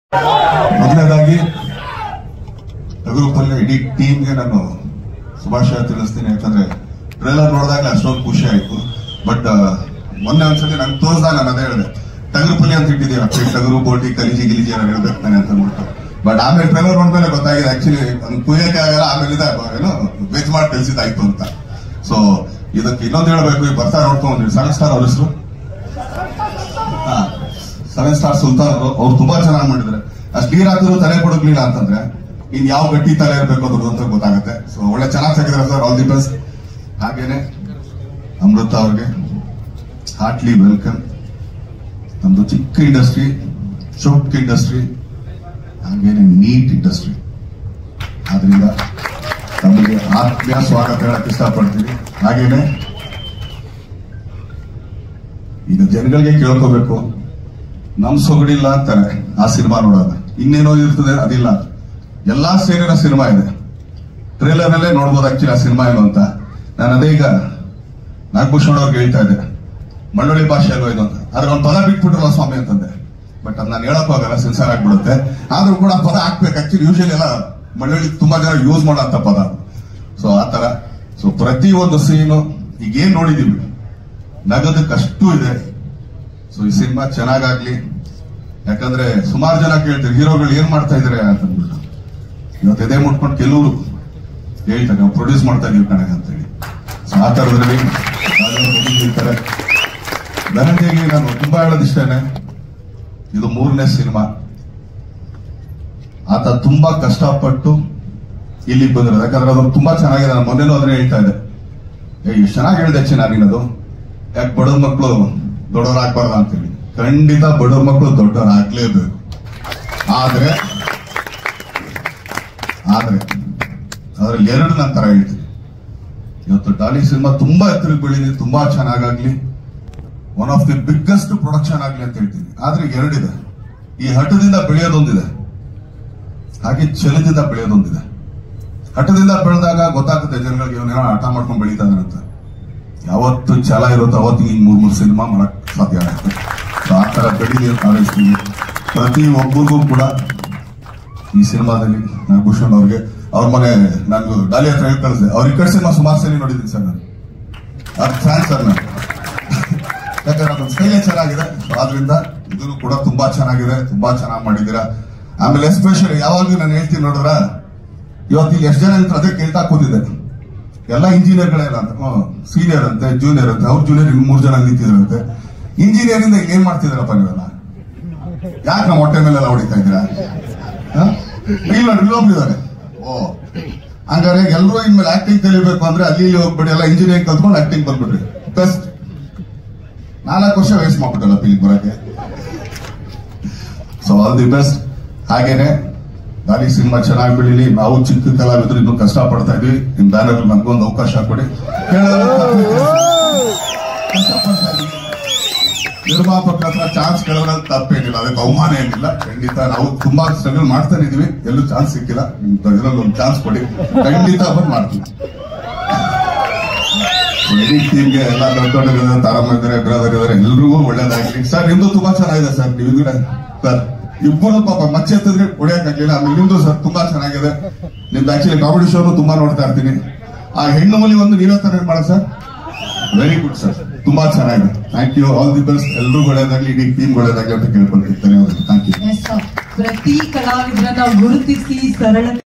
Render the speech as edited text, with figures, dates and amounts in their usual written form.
ಮೊದಲನೇದಾಗಿ ರಘುಪಲ್ಲಿ ಇಡೀ ಟೀಮ್ಗೆ ನಾನು ಶುಭಾಶಯ ತಿಳಿಸ್ತೀನಿ. ಯಾಕಂದ್ರೆ ಟ್ರೇಲರ್ ನೋಡಿದಾಗ ಅಷ್ಟೊಂದು ಖುಷಿ ಆಯ್ತು. ಬಟ್ ಮೊನ್ನೆ ಒಂದ್ಸತಿ ನಂಗೆ ತೋರಿಸಿದಾಗ ನಾನು ಅದೇ ಹೇಳಿದೆ, ಟಗರುಪಲ್ಲಿ ಅಂತ ಇಟ್ಟಿದ್ದೀವಿ, ಟಗರು ಬೋಟಿ ಕಲಿಜಿ ಗಿಲಿಜಿ ಎಲ್ಲ ಹೇಳ್ಬೇಕಾನೆ ಅಂತ ಅಂದ್ಬಿಟ್ಟು. ಬಟ್ ಆಮೇಲೆ ಟ್ರೇಲರ್ ನೋಡಿದ್ಮೇಲೆ ಗೊತ್ತಾಗಿದೆ ಆಕ್ಚುಲಿ ಕುಯ್ಯಕ್ಕೆ ಆಗಲ್ಲ, ಆಮೇಲೆ ಏನೋ ವೆಜ್ ಮಾಡಿ ಕಲಿಸಿದಾಯ್ತು ಅಂತ. ಸೊ ಇದಕ್ಕೆ ಇನ್ನೊಂದು ಹೇಳ್ಬೇಕು, ಈ ಬರ್ತಾ ನೋಡ್ಕೊಂಡ್ರಿ ಸೆವೆನ್ ಸ್ಟಾರ್ ಅವ್ರ ಹೆಸರು ಸೆವೆನ್ ಸ್ಟಾರ್ ಸುಲ್ತಾನ್ ಅವ್ರು ತುಂಬಾ ಚೆನ್ನಾಗಿ ಮಾಡಿದ್ರೆ. ಅಷ್ಟು ನೀರ್ ಹಾಕಿದ್ರು ತಲೆ ಕೊಡಗ್ಲಿಲ್ಲ ಅಂತಂದ್ರೆ ಇನ್ ಯಾವ ಗಟ್ಟಿ ತಲೆ ಇರಬೇಕು ಅದ್ರದ್ದು ಅಂತ ಗೊತ್ತಾಗುತ್ತೆ. ಸೊ ಒಳ್ಳೆ ಚೆನ್ನಾಗಿ ತೆಗೆದ್ರೆ ಸರ್, ಆಲ್ ದಿ ಬೆಸ್ಟ್. ಹಾಗೇನೆ ಅಮೃತ ಅವ್ರಿಗೆ ಹಾರ್ಟ್ಲಿ ವೆಲ್ಕಮ್. ನಮ್ದು ಚಿಕ್ಕ ಇಂಡಸ್ಟ್ರಿ, ಚೊಕ್ಕ ಇಂಡಸ್ಟ್ರಿ, ಹಾಗೇನೆ ನೀಟ್ ಇಂಡಸ್ಟ್ರಿ. ಆದ್ರಿಂದ ನಮಗೆ ಆತ್ಮೀಯ ಸ್ವಾಗತ ಹೇಳಕ್ ಇಷ್ಟಪಡ್ತೀನಿ. ಹಾಗೇನೆ ಈಗ ಜನಗಳಿಗೆ ಕೇಳ್ಕೋಬೇಕು, ನಮ್ ಸೊಗಡಿಲ್ಲ ಅಂತಾರೆ ಆ ಸಿನಿಮಾ ನೋಡೋದು, ಇನ್ನೇನೋ ಇರ್ತದೆ ಅದಿಲ್ಲ. ಎಲ್ಲಾ ಸೇರಿನ ಸಿನಿಮಾ ಇದೆ, ಟ್ರೇಲರ್ ನಲ್ಲೇ ನೋಡ್ಬೋದು ಆಕ್ಚುಲಿ ಆ ಸಿನಿಮಾ ಏನು ಅಂತ. ನಾನು ಅದೇ ಈಗ ನಾಗಭೂಷಣ್ ಅವ್ರಿಗೆ ಹೇಳ್ತಾ ಇದ್ದೆ, ಮಳ್ಳೊಳ್ಳಿ ಭಾಷೆ ಅಲ್ವಾ ಇದು ಅಂತ. ಆದ್ರೆ ಒಂದು ಪದ ಬಿಟ್ಬಿಟ್ರಲ್ಲ ಸ್ವಾಮಿ ಅಂತಂದೆ. ಬಟ್ ಅದ್ ನಾನು ಹೇಳಕ್ ಹೋಗಲ್ಲ, ಸೆನ್ಸರ್ ಆಗ್ಬಿಡುತ್ತೆ. ಆದ್ರೂ ಕೂಡ ಪದ ಹಾಕ್ಬೇಕು. ಆಕ್ಚುಲಿ ಯೂಶಲಿ ಎಲ್ಲ ಮಳ್ಳೊಳ್ಳಿ ತುಂಬಾ ಜನ ಯೂಸ್ ಮಾಡೋಂತ ಪದ. ಸೊ ಆತರ ಸೊ ಪ್ರತಿ ಒಂದು ಸೀನು ಈಗ ಏನ್ ನೋಡಿದೀವಿ ನಗದಕ್ಕಷ್ಟು ಇದೆ. ಸೊ ಈ ಸಿನಿಮಾ ಚೆನ್ನಾಗಾಗ್ಲಿ. ಯಾಕಂದ್ರೆ ಸುಮಾರು ಜನ ಕೇಳ್ತೀವಿ ಹೀರೋಗಳು ಏನ್ ಮಾಡ್ತಾ ಇದಾರೆ ಅಂತಂದ್ಬಿಟ್ಟು. ಇವತ್ತು ಎದೆ ಮುಟ್ಕೊಂಡು ಕೆಲವರು ಹೇಳ್ತಾರೆ ನಾವು ಪ್ರೊಡ್ಯೂಸ್ ಮಾಡ್ತಾ ಇದೀವಿ ಕಣಗ ಅಂತ ಹೇಳಿ. ಸೊ ಆ ತರದ್ರಲ್ಲಿ ಹೇಳ್ತಾರೆ. ಧನಂಜಯಗೆ ನಾನು ತುಂಬಾ ಹೇಳೋದಿಷ್ಟೇನೆ, ಇದು 3ನೇ ಸಿನಿಮಾ. ಆತ ತುಂಬಾ ಕಷ್ಟಪಟ್ಟು ಇಲ್ಲಿಗೆ ಬಂದಿರೋದು. ಯಾಕಂದ್ರೆ ಅದು ತುಂಬಾ ಚೆನ್ನಾಗಿದೆ. ನಾನು ಮೊನ್ನೆನೂ ಅದನ್ನೇ ಹೇಳ್ತಾ ಇದ್ದೆ, ಎಷ್ಟು ಚೆನ್ನಾಗಿ ಹೇಳಿದೆ ಚೆನ್ನಾಗಿನದು. ಯಾಕೆ ಬಡವ್ರ ಮಕ್ಕಳು ದೊಡ್ಡವರಾಗ್ಬಾರ್ದ ಅಂತೇಳಿ. ಖಂಡಿತ ಬಡವ್ರ ಮಕ್ಕಳು ದೊಡ್ಡವರಾಗ್ಲೇಬೇಕು. ಆದ್ರೆ ಅದ್ರಲ್ಲಿ ಎರಡು ನಾನು ತರ ಹೇಳ್ತೀನಿ. ಇವತ್ತು ಡಾಲಿ ಸಿನಿಮಾ ತುಂಬಾ ಎತ್ತರಕ್ಕೆ ಬೆಳೀಲಿ, ತುಂಬಾ ಚೆನ್ನಾಗಾಗ್ಲಿ, one of the biggest production ಆಗ್ಲಿ ಅಂತ ಹೇಳ್ತೀನಿ. ಆದ್ರೆ ಎರಡಿದೆ, ಈ ಹಠದಿಂದ ಬೆಳೆಯೋದೊಂದಿದೆ, ಹಾಗೆ ಛಲದಿಂದ ಬೆಳೆಯೋದೊಂದಿದೆ. ಹಠದಿಂದ ಬೆಳೆದಾಗ ಗೊತ್ತಾಗುತ್ತೆ ಜನಗಳಿಗೆ ಇವನೇನೋ ಹಠ ಮಾಡ್ಕೊಂಡು ಬೆಳೀತಾನೆ ಅಂತ. ಯಾವತ್ತು ಛಲ ಇರುತ್ತೋ ಅವತ್ತು ಈ 3 ಸಿನಿಮಾ ಮಾಡಕ್ ಸಾಧ್ಯ ಆಗುತ್ತೆ. ಆ ತರ ಬೆಳೀಲಿ ಅಂತ ಆಲೋಚಿಸ್ತೀವಿ. ಪ್ರತಿ ಒಬ್ಬರಿಗೂ ಕೂಡ ಈ ಸಿನಿಮಾದಲ್ಲಿ ನಾಗಭೂಷಣ್ ಅವ್ರಿಗೆ ಅವ್ರ ಮನೆ ನಾನು ಡಾಲಿ ಹತ್ರ ಹೇಳಿ ಕಳಿಸಿದೆ. ಅವ್ರ ಈ ಕಡೆ ಸಿನಿಮಾ ಸುಮಾರು ಸಲ ನೋಡಿದ್ದೀನಿ ಸರ್ ನಾನು. ಅವ್ರ ಫ್ಯಾನ್ ಸರ್ ನಾನು. ಯಾಕಂದ್ರೆ ಅದೊಂದು ಸ್ಟೈಲೇ ಚೆನ್ನಾಗಿದೆ. ಆದ್ರಿಂದ ಇದನ್ನು ಕೂಡ ತುಂಬಾ ಚೆನ್ನಾಗಿದೆ, ತುಂಬಾ ಚೆನ್ನಾಗಿ ಮಾಡಿದ್ದೀರಾ. ಆಮೇಲೆ ಎಸ್ಪೆಷಲಿ ಯಾವಾಗ್ಲೂ ನಾನು ಹೇಳ್ತೀನಿ ನೋಡಿದ್ರ, ಇವತ್ತು ಇಲ್ಲಿ ಎಷ್ಟು ಜನ ಅಂತ ಅದೇ ಕೇಳ್ತಾ ಕೂತಿದ್ದೆ. ಎಲ್ಲ ಇಂಜಿನಿಯರ್ಗಳೆಲ್ಲ ಅಂತ ಸೀನಿಯರ್ ಅಂತೆ, ಜೂನಿಯರ್ ಅಂತೆ. ಅವ್ರ ಜೂನಿಯರ್ 3 ಜನ ನಿಂತಿದ್ರಂತೆ. ಇಂಜಿನಿಯರಿಂದ ಇಲ್ಲಿ ಏನ್ ಮಾಡ್ತಿದಾರಪ್ಪ ನೀವೆಲ್ಲ? ಯಾಕೆ ನಮ್ಮ ಹೊಟ್ಟೆ ಮೇಲೆಲ್ಲ ಹೊಡಿತಾ ಇದ್ದೀರಾ? ಇಲ್ಲ ಇಲ್ಲೊಬ್ರಿದ್ದಾರೆ. ಓ ಹಂಗಾರೆ ಎಲ್ಲರೂ ಇನ್ಮೇಲೆ ಆಕ್ಟಿಂಗ್ ಕಲಿಬೇಕು ಅಂದ್ರೆ ಅಲ್ಲಿ ಹೋಗ್ಬಿಡಿ, ಎಲ್ಲ ಇಂಜಿನಿಯರಿಂಗ್ ಕಲ್ತ್ಕೊಂಡು ಆಕ್ಟಿಂಗ್ ಬಂದ್ಬಿಟ್ರಿ. ಬೆಸ್ಟ್. 4 ವರ್ಷ ವೇಸ್ಟ್ ಮಾಡ್ಬಿಟ್ಟಲ್ಲ ಇಲ್ಲಿಗೆ ಬರಕ್ಕೆ. So all the best. ಹಾಗೇನೆ ಡಾಲಿ ಸಿನಿಮಾ ಚೆನ್ನಾಗಿ ಬೆಳೀಲಿ. ನಾವು ಚಿಕ್ಕ ಕಲಾವಿದ್ರು ಇನ್ನೂ ಕಷ್ಟ ಪಡ್ತಾ ಇದೀವಿ. ನಿಮ್ ಬ್ಯಾನರ್ ನನ್ಗೊಂದು ಅವಕಾಶ ಕೊಡಿ. ಕಷ್ಟಪಡ್ತಾ ಇದೀವಿ. ನಿರ್ಮಾಪಕರ ಹತ್ರ ಚಾನ್ಸ್ ಕೇಳೋದ್ರಲ್ಲಿ ತಪ್ಪೇನಿಲ್ಲ, ಅದಕ್ಕೆ ಅವಮಾನ ಏನಿಲ್ಲ. ಖಂಡಿತ ನಾವು ತುಂಬಾ ಸ್ಟ್ರಗಲ್ ಮಾಡ್ತಾನೆ ಇದೀವಿ, ಎಲ್ಲೂ ಚಾನ್ಸ್ ಸಿಕ್ಕಿಲ್ಲ. ಇದರಲ್ಲಿ ಒಂದು ಚಾನ್ಸ್ ಕೊಡಿ, ಖಂಡಿತ ಬಂದು ಮಾಡ್ತೀವಿ. ಇಡೀ ಟೀಮ್ಗೆ ಎಲ್ಲ ದೊಡ್ಡ ತಾರಮ್ಮ ಇದ್ದಾರೆ, ಬ್ರದರ್ ಇದ್ದಾರೆ, ಎಲ್ರಿಗೂ ಒಳ್ಳೇದಾಗ್ಲಿ. ಸರ್ ನಿಮ್ದು ತುಂಬಾ ಚೆನ್ನಾಗಿದೆ ಸರ್. ನೀವು ಸರ್ ಇಬ್ಬರು ಪಾಪ ಮಚ್ಚೆ ಎತ್ತಿದ್ರೆ ಹೊಡೆಯಕ್ಕಾಗ್ಲಿಲ್ಲ. ಆಮೇಲೆ ನಿಮ್ದು ಸರ್ ತುಂಬಾ ಚೆನ್ನಾಗಿದೆ. ನಿಮ್ದು ಆಕ್ಚುಲಿ ಕಾಮಿಡಿ ಶೋನು ತುಂಬಾ ನೋಡ್ತಾ ಇರ್ತೀನಿ. ಆ ಹೆಣ್ಣು ಮಲಿ ಒಂದು ನೀವೇ ತರ ಮಾಡ ಸರ್. ವೆರಿ ಗುಡ್ ಸರ್, ತುಂಬಾ ಚೆನ್ನಾಗಿದೆ. Thank you, all the best. ಎಲ್ಲರೂ ಒಳ್ಳೇದಾಗ್ಲಿ, ಇಡೀ ಟೀಮ್ ಒಳ್ಳೇದಾಗ್ಲಿ ಅಂತ ಕೇಳ್ಕೊಳ್ತೀನಿ. ಧನ್ಯವಾದ. Thank you. ಪ್ರತಿ ಕಲಾವಿದರನ್ನ ಗುರುತಿಸಿ ಸರಳ